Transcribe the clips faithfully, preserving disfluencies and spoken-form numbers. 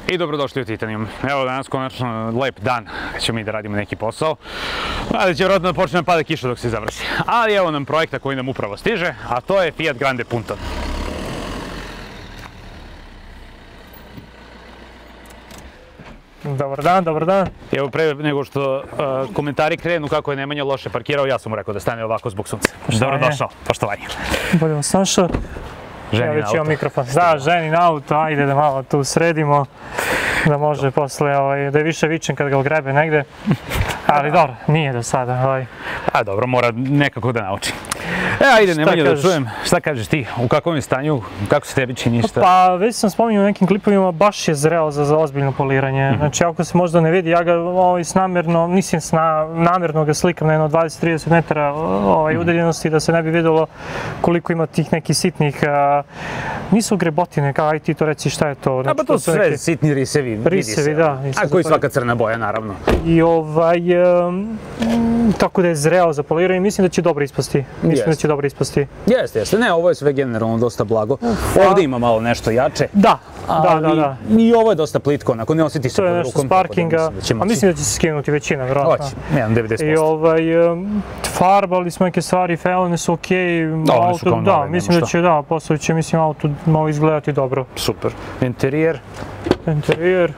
I dobrodošli u Titanium. Evo danas konačno lep dan kad ćemo mi da radimo neki posao. Ali će vjerojatno da počne pada kiša dok se završi. Ali evo nam projekta koji nam upravo stiže, a to je Fiat Grande Punto. Dobar dan, dobar dan. Evo pre nego što uh, komentari krenu kako je Nemanja loše parkirao, ja sam mu rekao da stane ovako zbog sunca. Dobrodošao, poštovanje. Bolje vas našao. Ženin ja već auto. imam mikrofon. Da, ženin auto, ajde da malo tu sredimo. Da može posle, ovaj, da je više vičen kad ga ogrebe negde. Ali dobro, nije do sada. Ovaj. A dobro, mora nekako da nauči. E, ajde, Nemanja, da čujem. Šta kažeš ti? U kakvom je stanju? Kako se tebi čini ništa? Pa, već sam spominjao u nekim klipovima, baš je zreo za, za ozbiljno poliranje. Znači, ako se možda ne vidi, ja ga ovaj, s namjerno, mislim sna, namjerno ga slikam na jedno dvadeset do trideset metara ovaj, udaljenosti da se ne bi vidjelo koliko ima tih nekih sitnih, a, nisu grebotine, kao aj ti to reci šta je to. Znači, a pa to su sve neke sitni risevi, risevi, da. A koji svaka crna boja, naravno. I ovaj, um, tako da je zreo za poliranje, mislim da će dobro ispasti. Mislim da će dobro ispasti. Jeste, jeste. Ne, ovo je sve generalno dosta blago. Ovdje ima malo nešto jače. Da, da, da, da. I ovo je dosta plitko, onako ne osjeti se pod rukom. To je nešto sparkinga, a mislim da će se skinuti većina, vjerojatno. Hoće, jedan devedeset posto. I ovaj, farbali smo neke stvari, felone su okej. Auto, da, mislim da će, da, posle će, mislim, auto malo izgledati dobro. Super. Interijer? Interijer.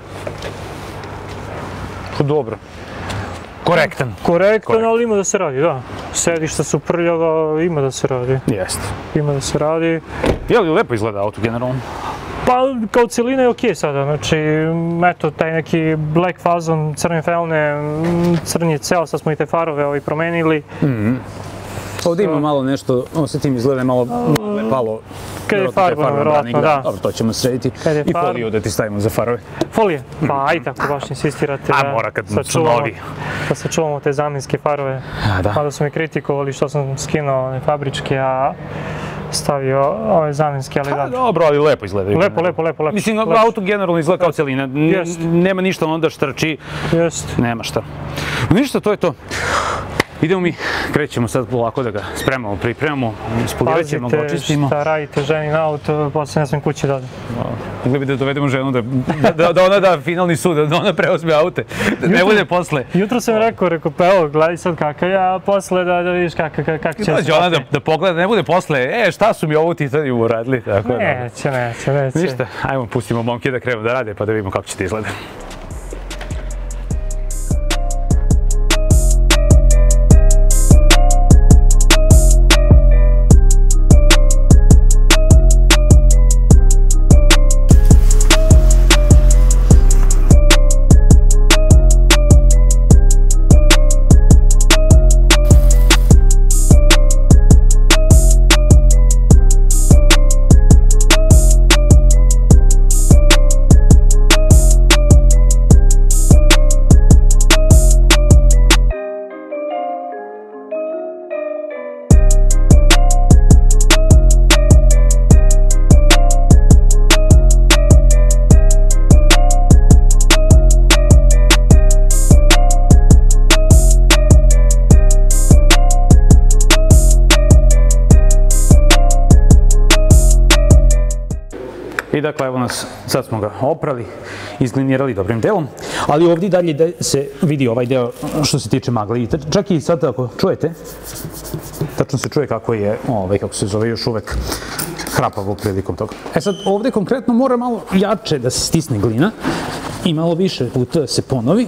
Dobro. Korektan. Korektan, ali ima da se radi, da. Sedišta su prljava, ima da se radi. Jeste. Ima da se radi. Je li lepo izgleda auto generalno? Pa, kao cijelina je okej sada, znači, eto, taj neki black fazon, crne felne, crni je ceo, sad smo i te farove ovaj, promenili. Ovdje ima malo nešto, osjetim izgleda malo palo. Kad je farba, vjerojatno, da. Dobro, to ćemo srediti. I foliju da ti stavimo za farove. Folije? Pa, aj tako baš insistirate a mora kad su novi. Da sačuvamo te zamjenske farove. Mada su mi kritikovali što sam skinuo one fabričke, a stavio ove zamjenske, ali da. Dobro, ali lepo izgledaju. Lepo, lepo, lepo, lepo. Mislim, auto generalno izgleda kao cijelina. Nema ništa onda štrči. Jest. Nema šta. Ništa, to je to. Idemo mi, krećemo sad polako da ga spremamo, pripremamo, ispolirat ćemo ga, očistimo. Pazite šta radite ženin auto, posle ne smem kući da odem. Mogli bi da dovedemo ženu da ona da finalni sud, da ona preozme aute, da ne bude posle. Jutro sam rekao, rekao, pa evo, gledaj sad kakav ja, posle da vidiš kako će se... Dođe ona da pogleda, da ne bude posle, e, šta su mi ovo Titanium uradili, tako da. Neće, neće, neće. Ništa, ajmo, pustimo momke da krenu da rade, pa da vidimo kako će to izgleda. I dakle, evo nas, sad smo ga oprali, izglinirali dobrim delom, ali ovdje dalje da se vidi ovaj deo što se tiče magle. I čak i sad ako čujete, tačno se čuje kako je, ovaj, kako se zove, još uvek hrapavo prilikom toga. E sad, ovdje konkretno mora malo jače da se stisne glina i malo više puta da se ponovi,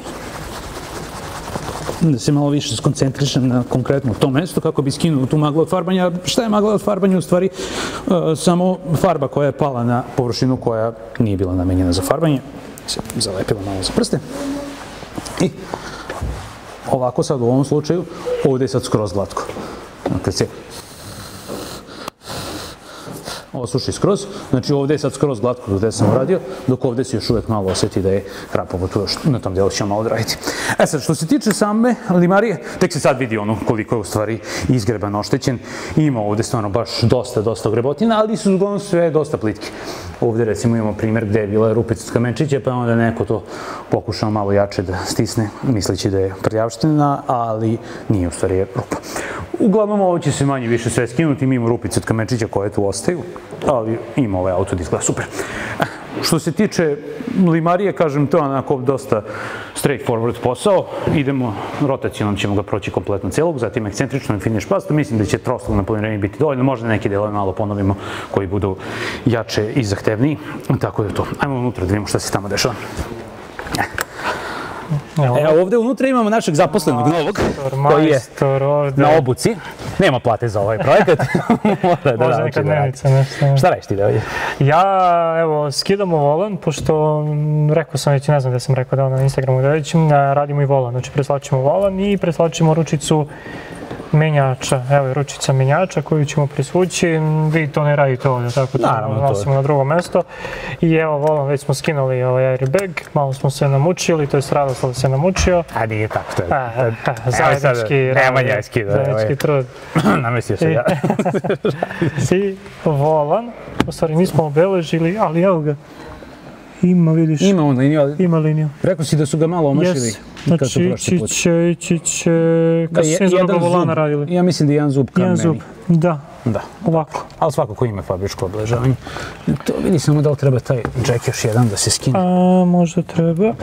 da se malo više skoncentrišem na konkretno to mesto kako bi skinuo tu maglu od farbanja. Šta je magla od farbanja? U stvari samo farba koja je pala na površinu koja nije bila namenjena za farbanje. Se zalepila malo za prste. I ovako sad u ovom slučaju, ovdje je sad skroz glatko. Kad se osuši skroz, znači ovdje je sad skroz glatko gdje sam uradio, dok ovdje se još uvijek malo osjeti da je hrapavo tu, još na tom dijelu ćemo malo odraditi. E sad, što se tiče same limarije, tek se sad vidi ono koliko je u stvari izgreban, oštećen. Ima ovdje stvarno baš dosta, dosta grebotina, ali su uglavnom sve dosta plitke. Ovdje recimo imamo primjer gdje je bila rupica od kamenčića, pa onda neko to pokušao malo jače da stisne, misleći da je prljavština, ali nije u stvari je rupa. Uglavnom ovo će se manje više sve skinuti, mi imamo rupice od kamenčića koje tu ostaju, ali ima ovaj auto da izgleda super. što se tiče limarije, kažem, to je onako dosta straightforward posao. Idemo, rotacijom ćemo ga proći kompletno celog, zatim ekscentričnom finish pastu. Mislim da će troslog polirenje biti dovoljno, možda neki delove malo ponovimo koji budu jače i zahtevniji. Tako da je to. Ajmo unutra da vidimo šta se tamo dešava. Evo, ovde unutra imamo našeg zaposlenog novog, koji je na obuci. Nema plate za ovaj projekat. Možda neka dnevnica, nešto. Šta radiš ti da ovdje? Ja, evo, skidamo volan, pošto, rekao sam već, ne znam da sam rekao da na Instagramu da već, radimo i volan. Znači, preslačimo volan i preslačimo ručicu menjača. Evo je ručica menjača koju ćemo prisvući. Vi to ne radite ovdje, tako da nosimo na drugo mesto. I evo, volan, već smo skinuli ovaj airbag, malo smo se namučili, to je Radoslav se namučio. A nije tako, to je. Zajednički rad, Nemanja je skida. zajednički trud. Namestio se ja. I volan, u stvari nismo obeležili, ali evo ga. Ima, vidiš. Ima on liniju. Ima liniju. Rekao si da su ga malo omašili. Znači, ići će, ići će, kad su sve za druga volana radili. Ja mislim da je jedan zub ka meni. Jedan zub, da. Da. Ovako. Ali svakako ima fabričko obeležavanje. To vidi samo da li treba taj džek još jedan da se skine. A, možda treba.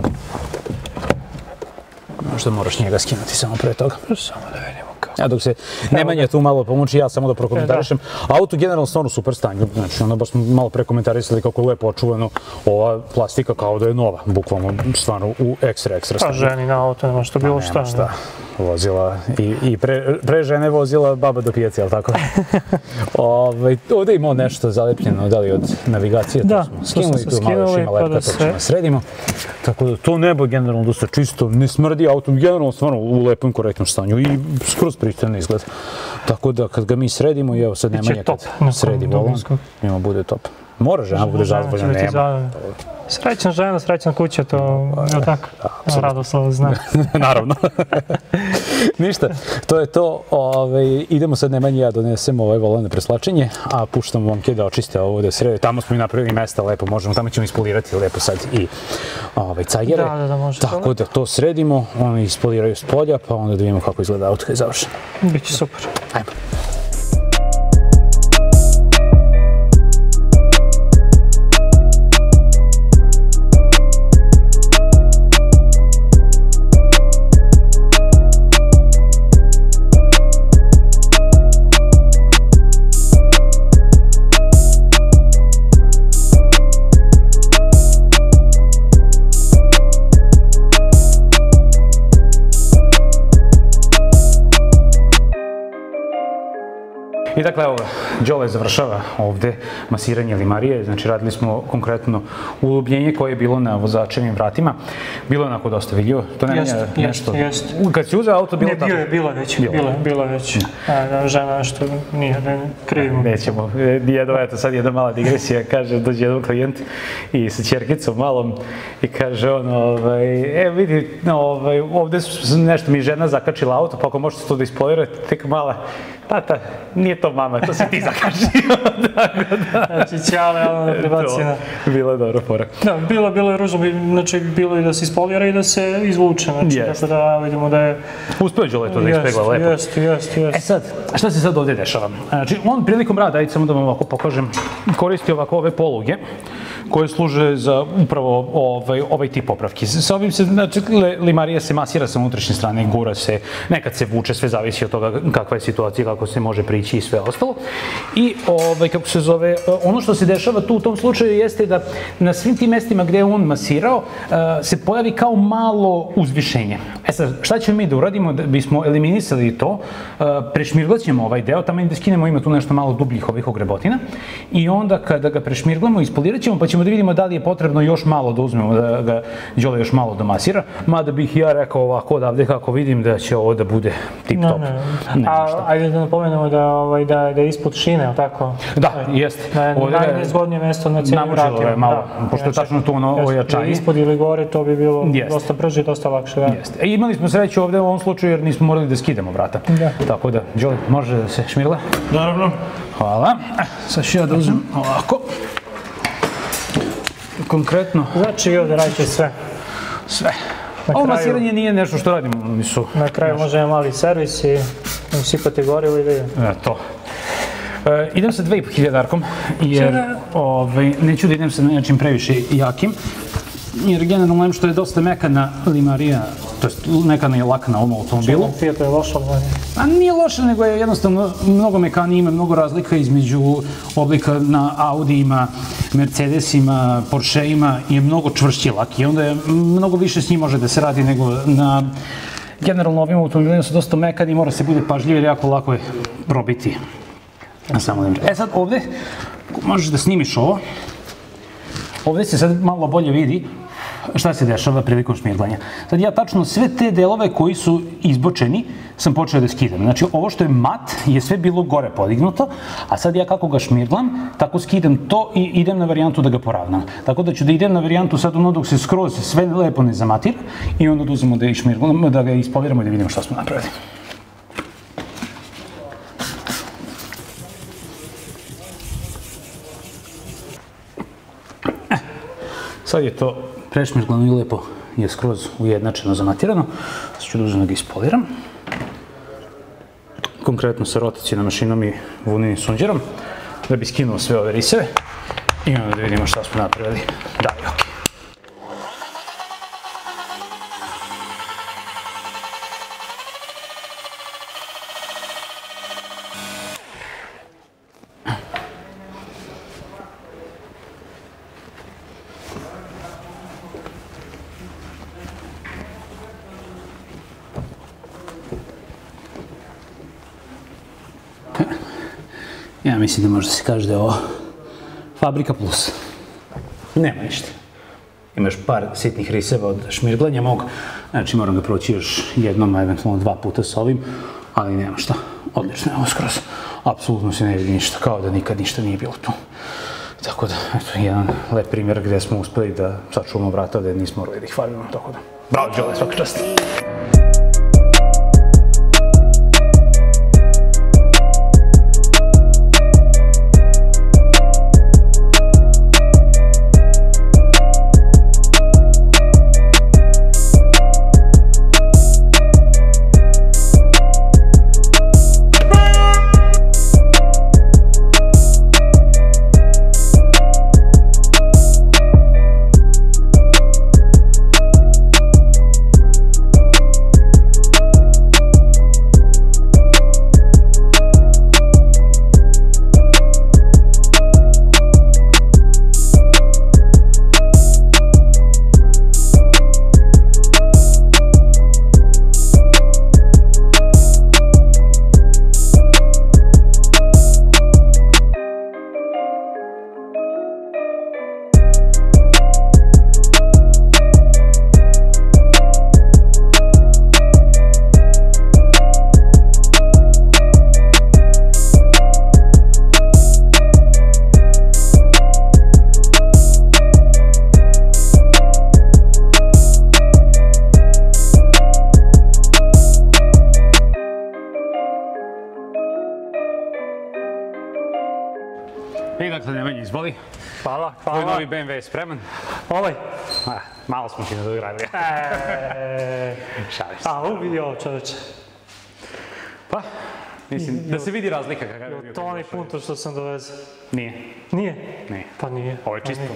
Možda moraš njega skinuti samo pre toga. Samo da vidimo kako. Ja dok se Nemanja tu malo pomoći, ja samo da prokomentarišem. Auto generalno stvarno u super stanju. Znači, onda baš smo malo prekomentarisali kako je lepo očuvano. Ova plastika kao da je nova, bukvalno stvarno u ekstra, ekstra stanju. Pa ženi na auto, nema što bilo šta. šta. Vozila i pre žene vozila baba do pijaci, ali tako? Ovdje imamo nešto zalepljeno, da li od navigacije, to smo skinuli, tu malo još ima lepka, to ćemo sredimo. Tako da to nebo je generalno dosta čisto, ne smrdi auto, generalno stvarno u lepom, korektnom stanju i skroz pristojno izgleda. Tako da kad ga mi sredimo, i evo sad Nemanja kad sredi volan, njima bude top. Mora žena bude zadovoljna, nema. Srećna žena, srećna kuća, to je tako. Radoslav zna. Naravno. Ništa, to je to. Idemo sad Nemanja i ja donesemo ovaj volan na preslačenje, a puštamo momke da očiste ovo da srede. Tamo smo i napravili mesta lepo, možemo, tamo ćemo ispolirati lepo sad i cajgere. Da, da, da, može to. Tako da to sredimo, oni ispoliraju s polja, pa onda da vidimo kako izgleda auto kad je završeno. Biće super. Ajmo. I dakle, evo, Đole završava ovde masiranje limarije, znači radili smo konkretno ulubljenje koje je bilo na vozačevim vratima. Bilo je onako dosta vidljivo. To ne jeste, jeste, jeste. Kad si uzeo auto, bilo tako? Ne, bilo je već, bilo je već. Žena nešto nije, ne krivimo. Nećemo, jedno, eto, sad jedna mala digresija, kaže, dođe jedan klijent i sa ćerkicom malom i kaže on, e, vidi, ovde nešto mi žena zakačila auto, pa ako možete to da ispolirate, tek mala, tata, nije to mama, to si ti zakačio. Znači, ćale, ono, prebacina. Bilo je dobro fora. Da, bilo je ružno, znači, bilo je da se ispolira i da se izvuče, znači, tako da vidimo da je... Uspeo je Đole to da ispegla lepo. Jeste, jeste, jeste. E sad, šta se sad ovdje dešava? Znači, on prilikom rada, ajde samo da vam ovako pokažem, koristi ovako ove poluge koje služe za upravo ovaj tip popravki. Sa ovim se, znači, limarija se masira sa unutrašnje strane, gura se, nekad se vuče, sve zavisi od toga kakva je situacija, kako se može prići i sve ostalo. I, kako se zove, ono što se dešava tu u tom slučaju jeste da na svim tim mestima gde je on masirao se pojavi kao malo uzvišenje. E sad, šta ćemo mi da uradimo da bismo eliminisali to? Prešmirglat ćemo ovaj deo, tamo da skinemo, ima tu nešto malo dubljih ovih ogrebotina i onda kada ga prešmirglamo, ispolirat ćemo pa ćemo da vidimo da li je potrebno još malo da uzmemo, da ga Đole još malo domasira. Mada bih ja rekao ovako odavde kako vidim da će ovo da bude tip top. A ajde da napomenemo da je ispod šine, ali tako? Da, jeste. Da je najnezgodnije mesto na cijelim vratima. Namučilo je malo, pošto je tačno tu ono ojačanje. Ispod ili gore to bi bilo dosta brže i dosta lakše. Imali smo sreću ovde u ovom slučaju jer nismo morali da skidamo vrata. Tako da, Đole, može da se šmirla? Naravno. Hvala. Sad ću ja da uzmem ovako. Konkretno. Znači vi ovdje radite sve. Sve. Ovo masiranje nije nešto što radimo. Na kraju možemo mali servis i usipati gorivo i da je. To. Idem sa dve i po hiljadarkom, jer neću da idem sa nečim previše jakim, jer generalno nešto je dosta mekana limarija, to je mekana i laka na ovom automobilu. Fiat je loša limarija. A nije loša, nego je jednostavno mnogo mekanije, ima mnogo razlika između oblika na Audijima, Mercedesima, Porscheima, je mnogo čvršći lak i onda je mnogo više s njim može da se radi nego na... Generalno ovim automobilima su dosta mekani i mora se bude pažljiv jer jako lako je probiti. E sad ovde, možeš da snimiš ovo, ovde se sad malo bolje vidi šta se dešava prilikom šmirglanja. Sad ja tačno sve te delove koji su izbočeni sam počeo da skidam. Znači ovo što je mat je sve bilo gore podignuto, a sad ja kako ga šmirglam, tako skidam to i idem na varijantu da ga poravnam. Tako da ću da idem na varijantu sad ono dok se skroz sve lepo ne zamatira i onda da uzmemo da, šmirglamo, da ga ispoliramo i da vidimo šta smo napravili. Sad je to prešmirglano i lepo je skroz ujednačeno, zamatirano. Sad ću da uzmem da ga ispoliram. Konkretno sa rotacijnom mašinom i vuninim sunđerom, da bi skinuo sve ove riseve i onda da vidimo šta smo napravili dalje. Ja mislim da može da se kaže da je ovo fabrika plus. Nema ništa. Imaš par sitnih riseva od šmirglanja mog, znači moram ga proći još jednom, a eventualno dva puta sa ovim, ali nema šta. Odlično je ovo skroz. Apsolutno se ne vidi ništa, kao da nikad ništa nije bilo tu. Tako da, eto, jedan lep primjer gde smo uspeli da sačuvamo vrata, da nismo morali da ih farimo, tako da. Bravo, Đole, svaka čast. I dakle, Nemanja, izvoli. Hvala, hvala. Tvoj novi B M W je spreman. Ovaj? Malo smo ti nadogradili. Šalim se. A, uvidi ovo, čoveče. Pa, mislim, da se vidi razlika kakav je bio. To onaj punto što sam dovezao. Nije. Nije? Nije. Pa nije. Ovo je čisto.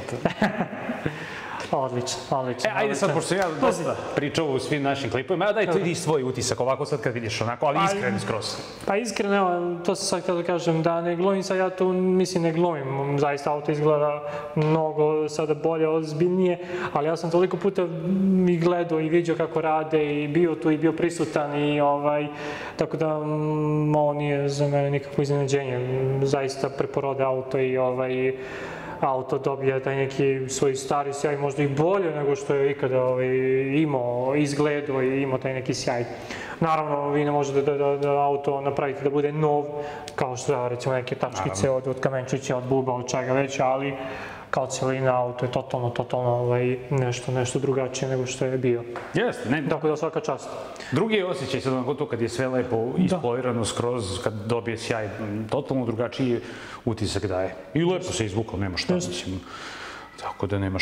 Odlično, odlično. E, ajde sad, pošto ja dosta pričao u svim našim klipovima, daj to idi svoj utisak, ovako sad kad vidiš onako, ali iskren skroz. Pa iskreno, evo, to sam sad htio da kažem, da ne glumim sad, ja tu mislim ne glumim, zaista auto izgleda mnogo sada bolje, ozbiljnije, ali ja sam toliko puta i gledao i vidio kako rade i bio tu i bio prisutan i ovaj, tako da ovo nije za mene nikakvo iznenađenje, zaista preporode auto i ovaj, auto dobija taj neki svoj stari sjaj, možda i bolje nego što je ikada imao, izgledao i imao taj neki sjaj. Naravno, vi ne možete da auto napravite da bude nov, kao što recimo neke tačkice od kamenčića, od buba, od čega već, ali kao celina auto je totalno, totalno nešto drugačije nego što je bio. Jeste. Tako da svaka čast. Drugi je osjećaj sad onako to kad je sve lepo ispolirano skroz, kad dobije sjaj, totalno drugačiji utisak daje. I lepo se izvukao, nema šta, mislim. Tako da nema šta.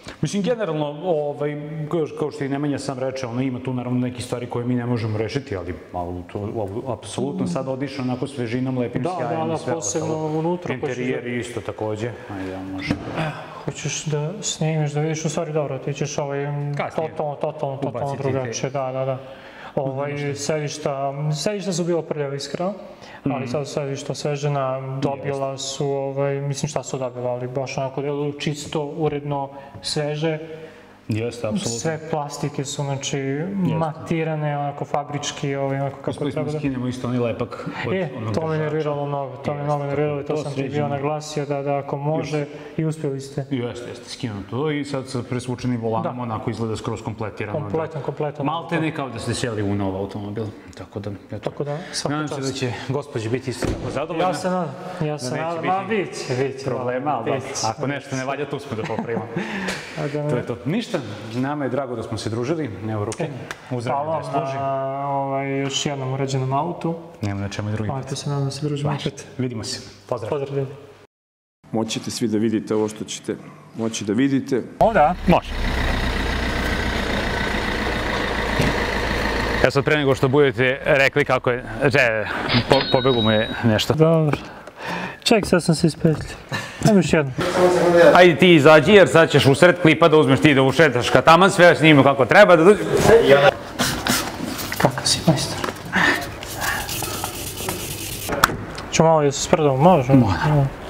Mislim, generalno, ovaj, kao, kao što i Nemanja sam reče, ono ima tu naravno neke stvari koje mi ne možemo rešiti, ali malo to, apsolutno sad odiše onako svežinom, lepim da, sjajem da, i sve da, posebno unutra. Interijer isto takođe. Ajde, ja može. Hoćeš da snimiš, da vidiš, u stvari dobro, ti ćeš ovaj, totalno, totalno, totalno drugačije, da, da, da. Ovaj, sedišta, sedišta su bilo prljava iskreno, ali sad sedišta osvežena, dobila su, ovaj, mislim šta su dobila, ali baš onako deluju čisto, uredno, sveže. Jeste, apsolutno. Sve plastike su, znači, matirane, onako, fabrički, onako kako treba da... Uspeli smo skinemo isto onaj lepak od E, onog to me nerviralo mnogo, to me mnogo nerviralo i to sam ti bio naglasio da ako može i uspjeli ste. Jeste, jeste, skinu to i sad sa presvučenim volanom onako izgleda skroz kompletirano. Kompletan, kompletan. Malte ne kao da ste sjeli u nov automobil, tako da, eto. Tako da, svaka čast. Nadam se da će gospođi biti isto tako zadovoljna. Ja se nadam, ja se nadam, ma bit će, bit će. Problema, ali ako nešto ne valja, tu smo da popravimo. To je to. Ništa, nama je drago da smo se družili, evo ruke, uzdravljeno da je služi. Hvala na još jednom urađenom autu. Nemo na čemu i drugi put. Hvala se, nadam da se družimo opet. Vidimo se. Pozdrav. Pozdrav ljudi. Moći ćete svi da vidite ovo što ćete moći da vidite. Ovda? Može. Ja sad pre nego što budete rekli kako je, že, po, pobegu mu je nešto. Dobro. Ček, sad sam se ispetljio. Ajmo još jedno. Ajde ti izađi jer sad ćeš u sred klipa da uzmeš ti da ušetaš ka taman sve snimio kako treba da dođe. Kakav si majstor. Ću malo da se sprdamo, možemo? Može.